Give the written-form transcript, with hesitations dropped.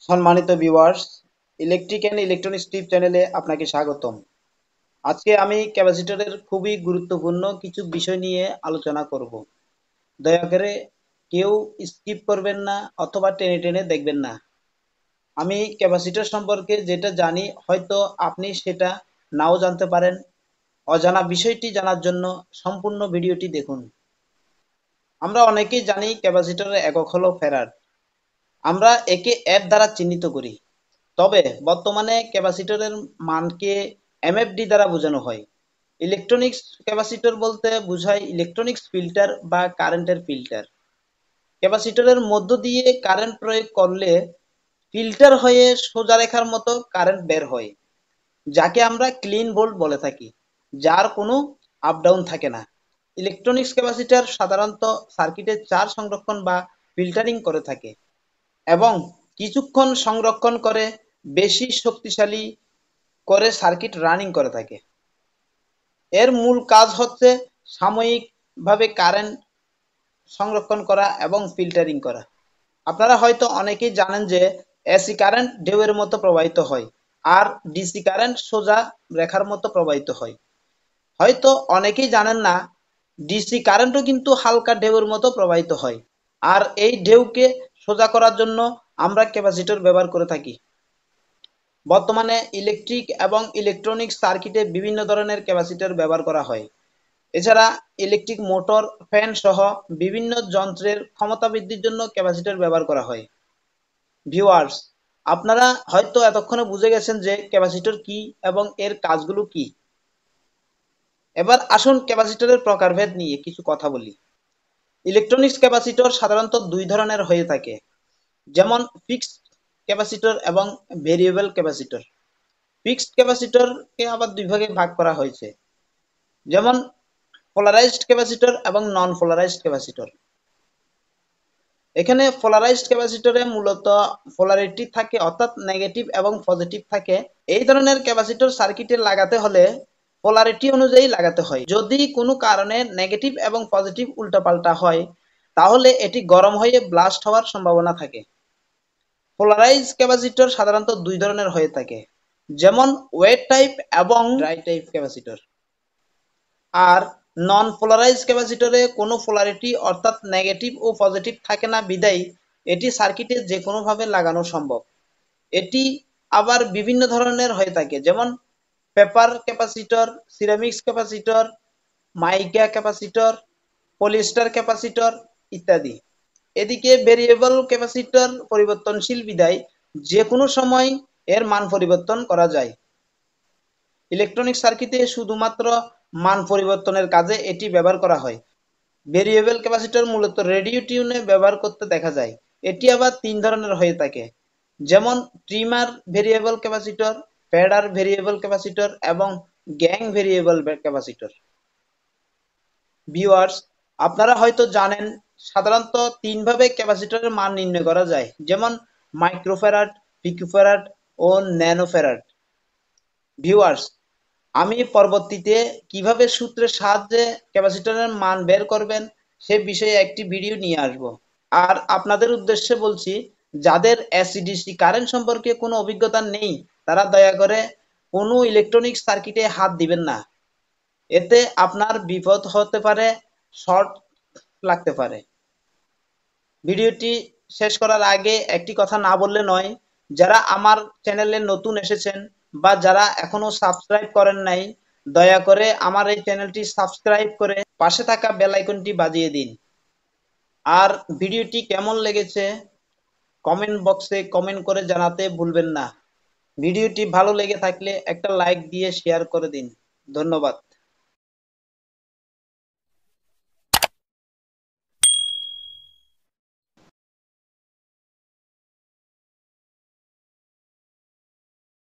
সম্মানিত viewers, electric and electronics tip চ্যানেলে আপনাকে স্বাগতম। আজকে আমি ক্যাপাসিটরের খুবই গুরুত্বপূর্ণ কিছু বিষয় নিয়ে আলোচনা করব। দয়া করে কেউ স্কিপ করবেন না অথবা টেনে টেনে দেখবেন না। আমি ক্যাপাসিটর সম্পর্কে যেটা জানি হয়তো আপনি সেটা নাও জানতে পারেন। অজানা বিষয়টি জানার জন্য সম্পূর্ণ ভিডিওটি দেখুন। আমরা অনেকেই জানি ক্যাপাসিটরের একক হলো ফ্যারাড। আমরা একে এফ দ্বারা চিহ্নিত করি। তবে বর্তমানে ক্যাপাসিটরের মানকে এমএফডি দ্বারা বোঝানো হয়। ইলেকট্রনিক্স ক্যাপাসিটর বলতে বোঝায় ইলেকট্রনিক্স ফিল্টার বা কারেন্টের ফিল্টার। ক্যাপাসিটরের মধ্য দিয়ে কারেন্ট প্রয়োগ করলে ফিল্টার হয়ে সোজা রেখার মতো কারেন্ট বের হয়, যাকে আমরা ক্লিন ভোল্ট বলে থাকি, যার কোনো আপ ডাউন থাকে না। ইলেকট্রনিক্স ক্যাপাসিটর সাধারণত সার্কিটে চার্জ সংরক্ষণ বা ফিল্টারিং করে থাকে এবং কিছুক্ষণ সংরক্ষণ করে বেশি শক্তিশালী করে সার্কিট রানিং করে থাকে। এর মূল কাজ হচ্ছে সাময়িকভাবে কারেন্ট সংরক্ষণ করা এবং ফিল্টারিং করা। আপনারা হয়তো অনেকেই জানেন যে এসি কারেন্ট ঢেউয়ের মতো প্রবাহিত হয় আর ডিসি কারেন্ট সোজা রেখার মতো প্রবাহিত হয়। হয়তো অনেকেই জানেন না ডিসি কারেন্টও কিন্তু হালকা ঢেউয়ের মতো প্রবাহিত হয়। আর এই ঢেউকে সোজা করার জন্য আমরা ক্যাপাসিটর ব্যবহার করে থাকি। বর্তমানে ইলেকট্রিক এবং ইলেকট্রনিক্স সার্কিটে বিভিন্ন ধরনের ক্যাপাসিটর ব্যবহার করা হয়। এছাড়া ইলেকট্রিক মোটর, ফ্যান সহ বিভিন্ন যন্ত্রের ক্ষমতা বৃদ্ধির জন্য ক্যাপাসিটর ব্যবহার করা হয়। ভিউয়ার্স, আপনারা হয়তো এতক্ষণে বুঝে গেছেন যে ক্যাপাসিটর কি এবং এর কাজগুলো কি। এবার আসুন ক্যাপাসিটরের প্রকারভেদ নিয়ে কিছু কথা বলি। ইলেকট্রনিক্স ক্যাপাসিটর সাধারণত দুই ধরনের হয়ে থাকে, যেমন ফিক্সড ক্যাপাসিটর এবং ভেরিয়েবল ক্যাপাসিটর। ফিক্সড ক্যাপাসিটরকে আবার দুই ভাগে ভাগ করা হয়েছে, যেমন পোলারাইজড ক্যাপাসিটর এবং নন পোলারাইজড ক্যাপাসিটর। এখানে পোলারাইজড ক্যাপাসিটরে মূলত পোলারিটি থাকে, অর্থাৎ নেগেটিভ এবং পজিটিভ থাকে। এই ধরনের ক্যাপাসিটর সার্কিটে লাগাতে হলে পোলারিটি অনুযায়ী লাগাতে হয়। যদি কোনো কারণে নেগেটিভ এবং পজিটিভ উল্টাপাল্টা হয় তাহলে এটি গরম হয়ে ব্লাস্ট হওয়ার সম্ভাবনা থাকে। পোলারাইজড ক্যাপাসিটর সাধারণত দুই ধরনের হয়ে থাকে, যেমন ওয়েট টাইপ এবং ড্রাই টাইপ ক্যাপাসিটর। আর নন পোলারাইজড ক্যাপাসিটরে কোনো পোলারিটি অর্থাৎ নেগেটিভ ও পজিটিভ থাকে না বিধায় এটি সার্কিটে যে কোনোভাবে লাগানো সম্ভব। এটি আবার বিভিন্ন ধরনের হয়ে থাকে, যেমন paper capacitor, ceramics capacitor, mica capacitor, polyester capacitor ইত্যাদি। এদিকে ভেরিয়েবল ক্যাপাসিটর পরিবর্তনশীল বিধায় যে কোনো সময় এর মান পরিবর্তন করা যায়। ইলেকট্রনিক সার্কিটে শুধুমাত্র মান পরিবর্তনের কাজে এটি ব্যবহার করা হয়। ভেরিয়েবল ক্যাপাসিটর মূলত রেডিও টিউনে ব্যবহার করতে দেখা যায়। এটি আবার তিন ধরনের হয়ে থাকে, যেমন trimmer variable capacitor, fader variable capacitor এবং গ্যাং ভেরিয়েবল ক্যাপাসিটর। ভিউয়ার্স, আপনারা হয়তো জানেন সাধারণত তিনভাবে ক্যাপাসিটরের মান নির্ণয় করা যায়, যেমন মাইক্রোফ্যারাড, পিকোফ্যারাড ও ন্যানোফ্যারাড। ভিউয়ার্স, আমি পরবর্তীতে কিভাবে সূত্রের সাহায্যে ক্যাপাসিটরের মান বের করবেন সে বিষয়ে একটি ভিডিও নিয়ে আসব। আর আপনাদের উদ্দেশ্যে বলছি, যাদের এসি/ডিসি কারেন্ট সম্পর্কে কোনো অভিজ্ঞতা নেই তারা দয়া করে কোনো ইলেকট্রনিক সার্কিটে হাত দিবেন না। এতে আপনার বিপদ হতে পারে, শর্ট লাগতে পারে। ভিডিওটি শেষ করার আগে একটি কথা না বললে নয়, যারা আমার চ্যানেলে নতুন এসেছেন বা যারা এখনো সাবস্ক্রাইব করেন নাই, দয়া করে আমার এই চ্যানেলটি সাবস্ক্রাইব করে পাশে থাকা বেল আইকনটি বাজিয়ে দিন। আর ভিডিওটি কেমন লেগেছে কমেন্ট বক্সে কমেন্ট করে জানাতে ভুলবেন না। ভিডিওটি ভালো লেগে থাকলে একটা লাইক দিয়ে শেয়ার করে দিন। ধন্যবাদ।